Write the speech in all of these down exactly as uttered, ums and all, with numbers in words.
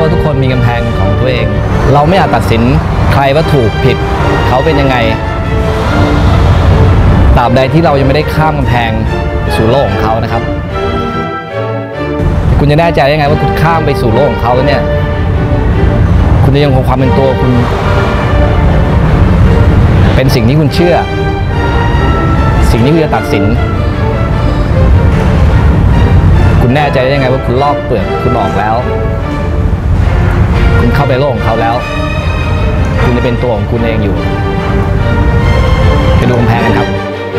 ว่าทุกคนมีกำแพงของตัวเองเราไม่อาจตัดสินใครว่าถูกผิดเขาเป็นยังไงตราบใดที่เรายังไม่ได้ข้ามกำแพงสู่โลกของเขานะครับคุณจะแน่ใจได้ไงว่าคุณข้ามไปสู่โลกของเขาแล้วเนี่ยคุณจะยังคงความเป็นตัวคุณเป็นสิ่งที่คุณเชื่อสิ่งที่คุณจะตัดสินคุณแน่ใจได้ยังไงว่าคุณลอกเปลือกคุณออกแล้วคุณเข้าไปโลกของเขาแล้วคุณจะเป็นตัวของคุณเองอยู่ไปดูกำแพงกันครับ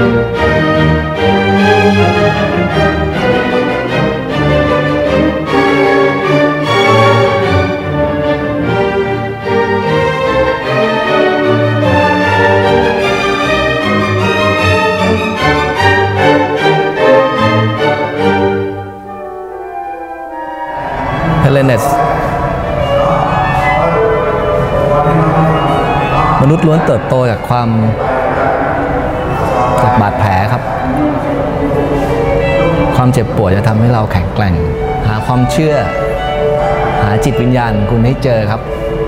เฮเลเนสมนุษย์ล้วนเติบโตจากความจากบาดแผลครับความเจ็บปวดจะทำให้เราแข็งแกร่งหาความเชื่อหาจิตวิญญาณคุณให้เจอครับ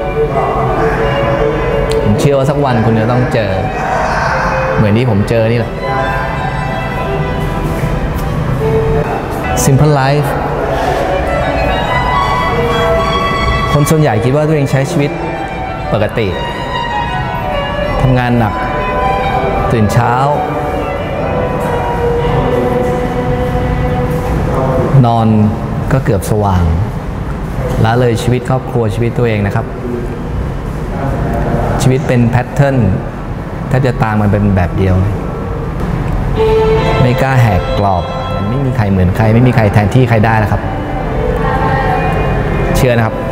ผมเชื่อว่าสักวันคุณจะต้องเจอเหมือนที่ผมเจอนี่แหละ Simple Life คนส่วนใหญ่คิดว่าตัวเองใช้ชีวิตปกติทำงานหนักตื่นเช้านอนก็เกือบสว่างละเลยชีวิตครอบครัวชีวิตตัวเองนะครับชีวิตเป็นแพทเทิร์นแทบจะตามมันเป็นแบบเดียวไม่กล้าแหกกรอบไม่มีใครเหมือนใครไม่มีใครแทนที่ใครได้นะครับเชื่อนะครับ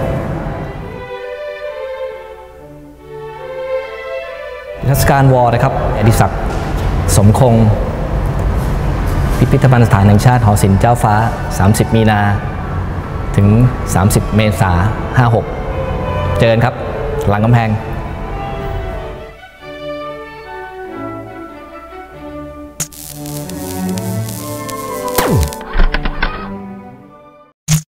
นิทรรศการวอลนะครับอดิศักดิ์สมคงพิพิธภัณฑ์สถานแห่งชาติหอศิลป์เจ้าฟ้าสามสิบมีนาถึงสามสิบเมษายนห้าหกเจอกันครับหลังกำแพง